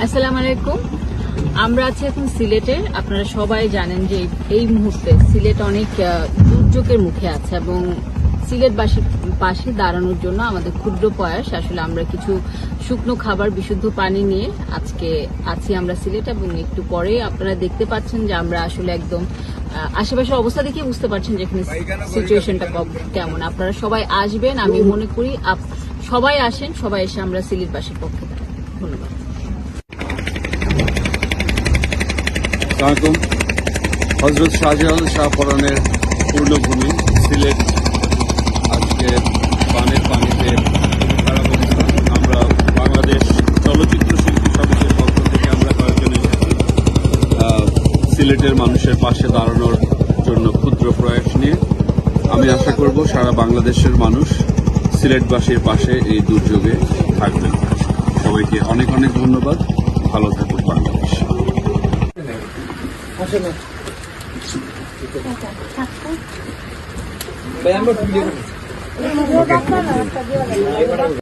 আসসালামু আলাইকুম। আমরা আছি এখন সিলেটে। আপনারা সবাই জানেন যে এই মুহূর্তে সিলেট অনেক দুর্যোগের মুখে আছে এবং সিলেটবাসীর পাশে দাঁড়ানোর জন্য আমাদের ক্ষুদ্র প্রয়াস, আসলে আমরা কিছু শুকনো খাবার, বিশুদ্ধ পানি নিয়ে আজকে আছি আমরা সিলেট। এবং একটু পরে আপনারা দেখতে পাচ্ছেন যে আমরা আসলে একদম আশেপাশের অবস্থা দেখে বুঝতে পারছেন যে এখানে সিচুয়েশনটা কেমন। আপনারা সবাই আসবেন, আমি মনে করি সবাই আসেন, সবাই এসে আমরা সিলেটবাসীর পক্ষে দাঁড়াই। ধন্যবাদ। হযরত শাহজালাল শাহপরানের পূর্ণভূমি সিলেট আজকে পানের পানিতে খারাপ অবস্থা। আমরা বাংলাদেশ চলচ্চিত্র শিল্পী সমিতির পক্ষ থেকে আমরা কয়েকজন এসেছি সিলেটের মানুষের পাশে দাঁড়ানোর জন্য ক্ষুদ্র প্রয়াস নিয়ে। আমি আশা করব সারা বাংলাদেশের মানুষ সিলেটবাসীর পাশে এই দুর্যোগে থাকবেন। সবাইকে অনেক অনেক ধন্যবাদ। ভালো থাকুন বাংলাদেশ। Veamos